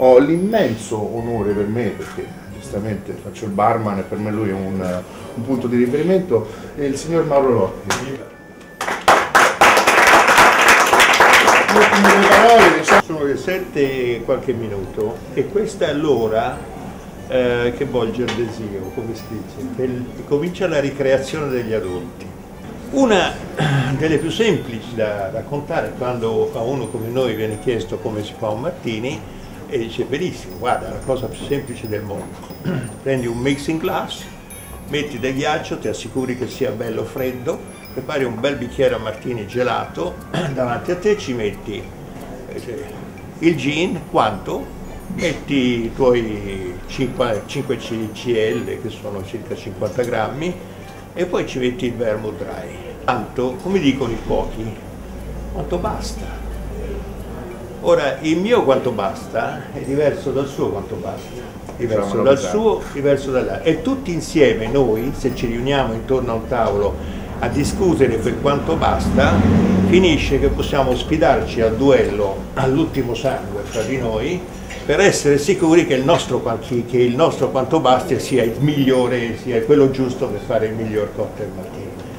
ho l'immenso onore per me, perché giustamente faccio il barman e per me lui è un punto di riferimento, è il signor Mauro Lotti. Le parole, diciamo... Sono le 7 e qualche minuto e questa è l'ora che volge il desio, come si dice, che comincia la ricreazione degli adulti. Una delle più semplici da raccontare quando a uno come noi viene chiesto come si fa un martini e dice benissimo, guarda, è la cosa più semplice del mondo. Prendi un mixing glass, metti del ghiaccio, ti assicuri che sia bello freddo, prepari un bel bicchiere a martini gelato, davanti a te ci metti il gin, quanto? Metti i tuoi 5 CL, che sono circa 50 grammi, e poi ci metti il vermouth dry. Tanto, come dicono i cuochi, quanto basta. Ora, il mio quanto basta è diverso dal suo quanto basta, diverso dal suo, diverso dall'altro. E tutti insieme noi, se ci riuniamo intorno a un tavolo a discutere per quanto basta, finisce che possiamo sfidarci al duello all'ultimo sangue fra di noi per essere sicuri che il nostro quanto basta sia il migliore, sia quello giusto per fare il miglior cocktail martini.